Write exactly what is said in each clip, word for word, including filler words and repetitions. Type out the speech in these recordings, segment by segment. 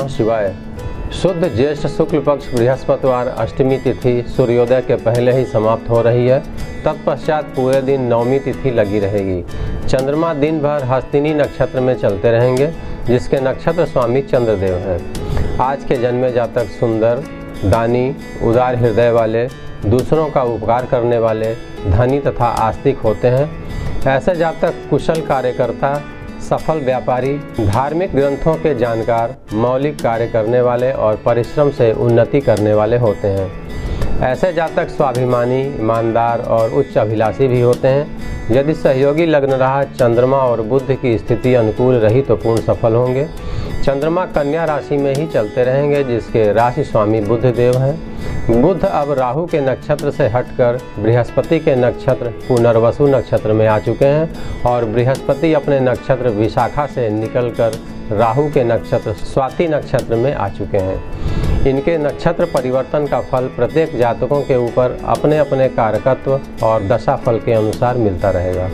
नमः शिवाय। शुद्ध ज्येष्ठ शुक्ल पक्ष बृहस्पतिवार अष्टमी तिथि सूर्योदय के पहले ही समाप्त हो रही है। तत्पश्चात पूरे दिन नवमी तिथि लगी रहेगी। चंद्रमा दिन भर हस्तिनी नक्षत्र में चलते रहेंगे, जिसके नक्षत्र स्वामी चंद्रदेव हैं। आज के जन्मे जातक सुंदर, दानी, उदार हृदय वाले, दूसरों का उपकार करने वाले, धनी तथा आस्तिक होते हैं। ऐसे जातक कुशल कार्यकर्ता, सफल व्यापारी, धार्मिक ग्रंथों के जानकार, मौलिक कार्य करने वाले और परिश्रम से उन्नति करने वाले होते हैं। ऐसे जातक स्वाभिमानी, ईमानदार और उच्च अभिलाषी भी होते हैं। यदि सहयोगी लग्न रहा, चंद्रमा और बुध की स्थिति अनुकूल रही तो पूर्ण सफल होंगे। चंद्रमा कन्या राशि में ही चलते रहेंगे, जिसके राशि स्वामी बुध देव हैं। बुध अब राहु के नक्षत्र से हटकर बृहस्पति के नक्षत्र पुनर्वसु नक्षत्र में आ चुके हैं और बृहस्पति अपने नक्षत्र विशाखा से निकलकर राहु के नक्षत्र स्वाति नक्षत्र में आ चुके हैं। इनके नक्षत्र परिवर्तन का फल प्रत्येक जातकों के ऊपर अपने अपने कारकत्व और दशा फल के अनुसार मिलता रहेगा।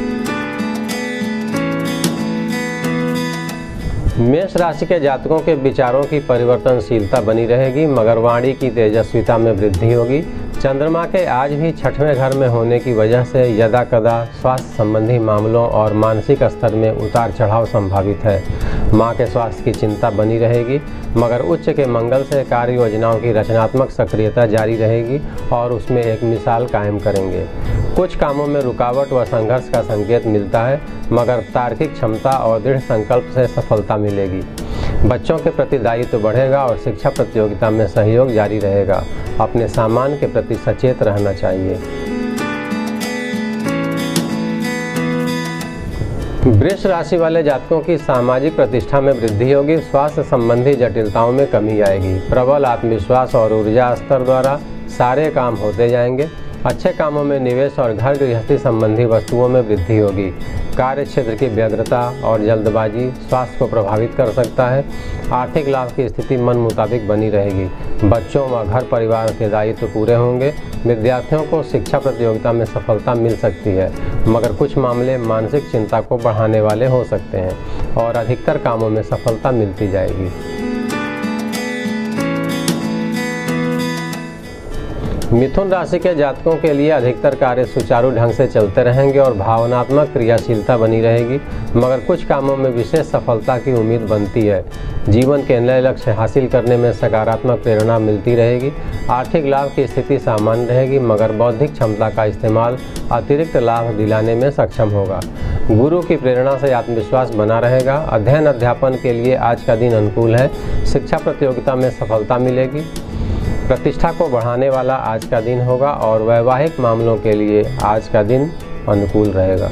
मेष राशि के जातकों के विचारों की परिवर्तनशीलता बनी रहेगी, मगर वाणी की तेजस्विता में वृद्धि होगी। चंद्रमा के आज भी छठवें घर में होने की वजह से यदा कदा स्वास्थ्य संबंधी मामलों और मानसिक स्तर में उतार चढ़ाव संभावित है। माँ के स्वास्थ्य की चिंता बनी रहेगी, मगर उच्च के मंगल से कार्य योजनाओं की रचनात्मक सक्रियता जारी रहेगी और उसमें एक मिसाल कायम करेंगे। कुछ कामों में रुकावट व संघर्ष का संकेत मिलता है, मगर तार्किक क्षमता और दृढ़ संकल्प से सफलता मिलेगी। बच्चों के प्रति दायित्व बढ़ेगा और शिक्षा प्रतियोगिता में सहयोग जारी रहेगा। अपने सामान के प्रति सचेत रहना चाहिए। वृष राशि वाले जातकों की सामाजिक प्रतिष्ठा में वृद्धि होगी। स्वास्थ्य संबंधी जटिलताओं में कमी आएगी। प्रबल आत्मविश्वास और ऊर्जा स्तर द्वारा सारे काम होते जाएंगे। अच्छे कामों में निवेश और घर गृहस्थी संबंधी वस्तुओं में वृद्धि होगी। कार्य क्षेत्र की व्यग्रता और जल्दबाजी स्वास्थ्य को प्रभावित कर सकता है। आर्थिक लाभ की स्थिति मन मुताबिक बनी रहेगी। बच्चों व घर परिवार के दायित्व पूरे होंगे। विद्यार्थियों को शिक्षा प्रतियोगिता में सफलता मिल सकती है, मगर कुछ मामले मानसिक चिंता को बढ़ाने वाले हो सकते हैं और अधिकतर कामों में सफलता मिलती जाएगी। मिथुन राशि के जातकों के लिए अधिकतर कार्य सुचारू ढंग से चलते रहेंगे और भावनात्मक क्रियाशीलता बनी रहेगी, मगर कुछ कामों में विशेष सफलता की उम्मीद बनती है। जीवन के नए लक्ष्य हासिल करने में सकारात्मक प्रेरणा मिलती रहेगी। आर्थिक लाभ की स्थिति सामान्य रहेगी, मगर बौद्धिक क्षमता का इस्तेमाल अतिरिक्त लाभ दिलाने में सक्षम होगा। गुरु की प्रेरणा से आत्मविश्वास बना रहेगा। अध्ययन अध्यापन के लिए आज का दिन अनुकूल है। शिक्षा प्रतियोगिता में सफलता मिलेगी। प्रतिष्ठा को बढ़ाने वाला आज का दिन होगा और वैवाहिक मामलों के लिए आज का दिन अनुकूल रहेगा।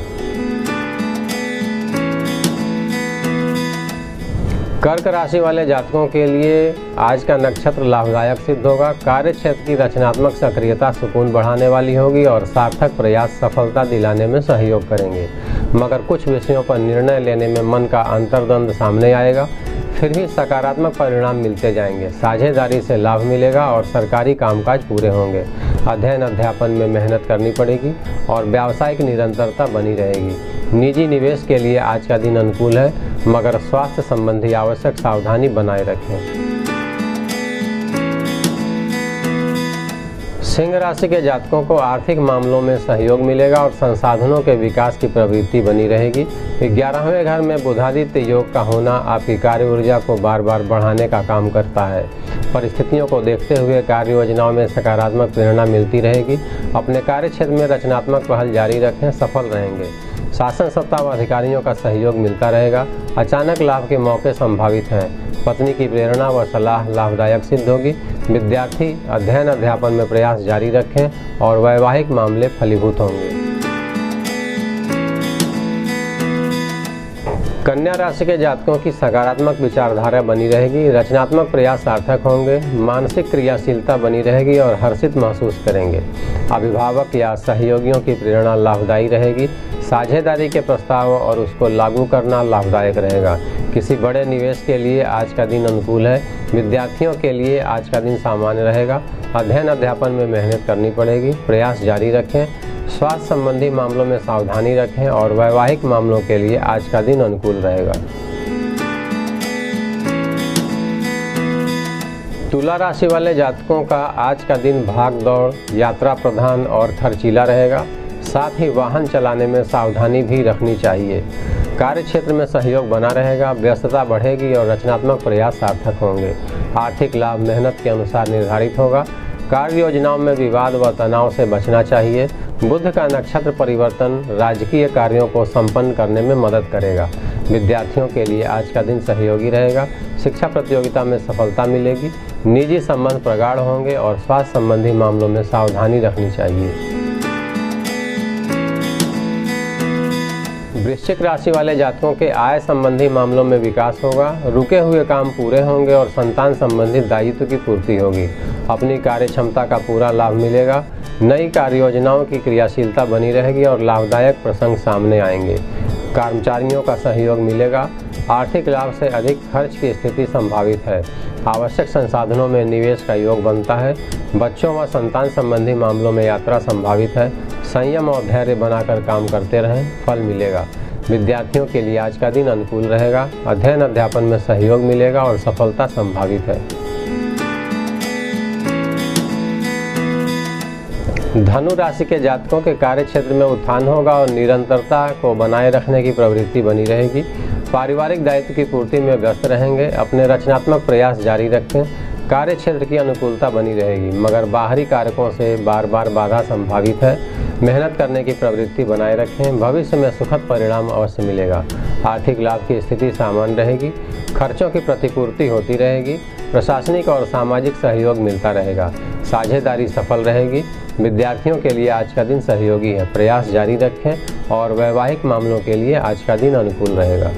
कर्क राशि वाले जातकों के लिए आज का नक्षत्र लाभदायक सिद्ध होगा। कार्य क्षेत्र की रचनात्मक सक्रियता सुकून बढ़ाने वाली होगी और सार्थक प्रयास सफलता दिलाने में सहयोग करेंगे, मगर कुछ विषयों पर निर्णय लेने में मन का अंतर्द्वंद सामने आएगा। फिर भी सकारात्मक परिणाम मिलते जाएंगे। साझेदारी से लाभ मिलेगा और सरकारी कामकाज पूरे होंगे। अध्ययन अध्यापन में मेहनत करनी पड़ेगी और व्यावसायिक निरंतरता बनी रहेगी। निजी निवेश के लिए आज का दिन अनुकूल है, मगर स्वास्थ्य संबंधी आवश्यक सावधानी बनाए रखें। सिंह राशि के जातकों को आर्थिक मामलों में सहयोग मिलेगा और संसाधनों के विकास की प्रवृत्ति बनी रहेगी। ग्यारहवें घर में बुधादित्य योग का होना आपकी कार्य ऊर्जा को बार बार बढ़ाने का काम करता है। परिस्थितियों को देखते हुए कार्य योजनाओं में सकारात्मक प्रेरणा मिलती रहेगी। अपने कार्य क्षेत्र में रचनात्मक पहल जारी रखें, सफल रहेंगे। शासन सत्ता व अधिकारियों का सहयोग मिलता रहेगा। अचानक लाभ के मौके संभावित हैं। पत्नी की प्रेरणा व सलाह लाभदायक सिद्ध होगी। विद्यार्थी अध्ययन अध्यापन में प्रयास जारी रखें और वैवाहिक मामले फलीभूत होंगे। कन्या राशि के जातकों की सकारात्मक विचारधारा बनी रहेगी। रचनात्मक प्रयास सार्थक होंगे। मानसिक क्रियाशीलता बनी रहेगी और हर्षित महसूस करेंगे। अभिभावक या सहयोगियों की प्रेरणा लाभदायी रहेगी। साझेदारी के प्रस्ताव और उसको लागू करना लाभदायक रहेगा। किसी बड़े निवेश के लिए आज का दिन अनुकूल है। विद्यार्थियों के लिए आज का दिन सामान्य रहेगा। अध्ययन अध्यापन में मेहनत करनी पड़ेगी। प्रयास जारी रखें। स्वास्थ्य संबंधी मामलों में सावधानी रखें और वैवाहिक मामलों के लिए आज का दिन अनुकूल रहेगा। तुला राशि वाले जातकों का आज का दिन भाग दौड़, यात्रा प्रधान और खर्चीला रहेगा। साथ ही वाहन चलाने में सावधानी भी रखनी चाहिए। कार्य क्षेत्र में सहयोग बना रहेगा, व्यस्तता बढ़ेगी और रचनात्मक प्रयास सार्थक होंगे। आर्थिक लाभ मेहनत के अनुसार निर्धारित होगा। कार्य योजनाओं में विवाद व तनाव से बचना चाहिए। बुध का नक्षत्र परिवर्तन राजकीय कार्यों को संपन्न करने में मदद करेगा। विद्यार्थियों के लिए आज का दिन सहयोगी रहेगा। शिक्षा प्रतियोगिता में सफलता मिलेगी। निजी संबंध प्रगाढ़ होंगे और स्वास्थ्य संबंधी मामलों में सावधानी रखनी चाहिए। वृश्चिक राशि वाले जातकों के आय संबंधी मामलों में विकास होगा। रुके हुए काम पूरे होंगे और संतान संबंधित दायित्व की पूर्ति होगी। अपनी कार्य क्षमता का पूरा लाभ मिलेगा। नई कार्य योजनाओं की क्रियाशीलता बनी रहेगी और लाभदायक प्रसंग सामने आएंगे। कर्मचारियों का सहयोग मिलेगा। आर्थिक लाभ से अधिक खर्च की स्थिति संभावित है। आवश्यक संसाधनों में निवेश का योग बनता है। बच्चों व संतान संबंधी मामलों में यात्रा संभावित है। संयम और धैर्य बनाकर काम करते रहें, फल मिलेगा। विद्यार्थियों के लिए आज का दिन अनुकूल रहेगा। अध्ययन अध्यापन में सहयोग मिलेगा और सफलता संभावित है। धनु राशि के जातकों के कार्य क्षेत्र में उत्थान होगा और निरंतरता को बनाए रखने की प्रवृत्ति बनी रहेगी। पारिवारिक दायित्व की पूर्ति में व्यस्त रहेंगे। अपने रचनात्मक प्रयास जारी रखें। कार्य क्षेत्र की अनुकूलता बनी रहेगी, मगर बाहरी कारकों से बार बार बाधा संभावित है। मेहनत करने की प्रवृत्ति बनाए रखें। भविष्य में सुखद परिणाम अवश्य मिलेगा। आर्थिक लाभ की स्थिति सामान्य रहेगी। खर्चों की प्रतिपूर्ति होती रहेगी। प्रशासनिक और सामाजिक सहयोग मिलता रहेगा। साझेदारी सफल रहेगी। विद्यार्थियों के लिए आज का दिन सहयोगी है। प्रयास जारी रखें और वैवाहिक मामलों के लिए आज का दिन अनुकूल रहेगा।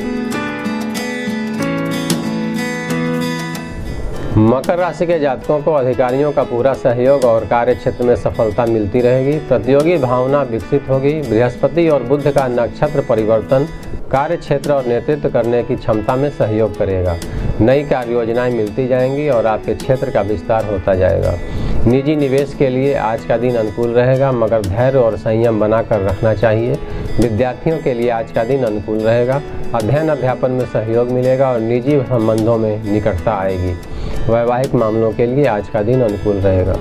मकर राशि के जातकों को अधिकारियों का पूरा सहयोग और कार्य क्षेत्र में सफलता मिलती रहेगी। प्रतियोगी भावना विकसित होगी। बृहस्पति और बुध का नक्षत्र परिवर्तन कार्य क्षेत्र और नेतृत्व करने की क्षमता में सहयोग करेगा। नई कार्य योजनाएं मिलती जाएंगी और आपके क्षेत्र का विस्तार होता जाएगा। निजी निवेश के लिए आज का दिन अनुकूल रहेगा, मगर धैर्य और संयम बनाकर रखना चाहिए। विद्यार्थियों के लिए आज का दिन अनुकूल रहेगा। अध्ययन अध्यापन में सहयोग मिलेगा और निजी संबंधों में निकटता आएगी। वैवाहिक मामलों के लिए आज का दिन अनुकूल रहेगा।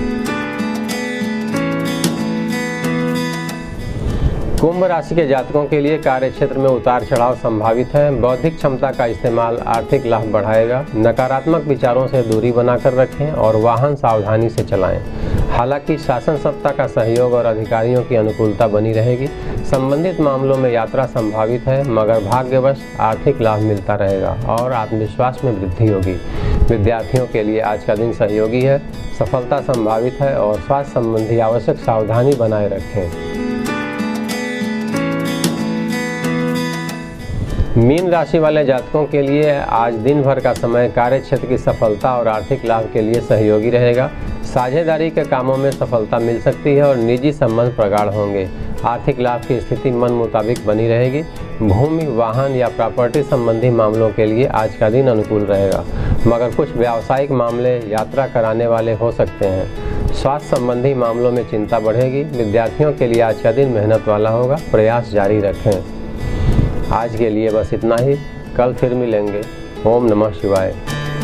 कुंभ राशि के जातकों के लिए कार्य क्षेत्र में उतार चढ़ाव संभावित है। बौद्धिक क्षमता का इस्तेमाल आर्थिक लाभ बढ़ाएगा। नकारात्मक विचारों से दूरी बनाकर रखें और वाहन सावधानी से चलाएं। हालांकि शासन सत्ता का सहयोग और अधिकारियों की अनुकूलता बनी रहेगी। संबंधित मामलों में यात्रा संभावित है, मगर भाग्यवश आर्थिक लाभ मिलता रहेगा और आत्मविश्वास में वृद्धि होगी। विद्यार्थियों के लिए आज का दिन सहयोगी है। सफलता संभावित है और स्वास्थ्य संबंधी आवश्यक सावधानी बनाए रखें। मीन राशि वाले जातकों के लिए आज दिन भर का समय कार्य क्षेत्र की सफलता और आर्थिक लाभ के लिए सहयोगी रहेगा। साझेदारी के कामों में सफलता मिल सकती है और निजी संबंध प्रगाढ़ होंगे। आर्थिक लाभ की स्थिति मन मुताबिक बनी रहेगी। भूमि, वाहन या प्रॉपर्टी संबंधी मामलों के लिए आज का दिन अनुकूल रहेगा, मगर कुछ व्यावसायिक मामले यात्रा कराने वाले हो सकते हैं। स्वास्थ्य संबंधी मामलों में चिंता बढ़ेगी। विद्यार्थियों के लिए आज का दिन मेहनत वाला होगा। प्रयास जारी रखें। आज के लिए बस इतना ही। कल फिर मिलेंगे। ओम नमः शिवाय।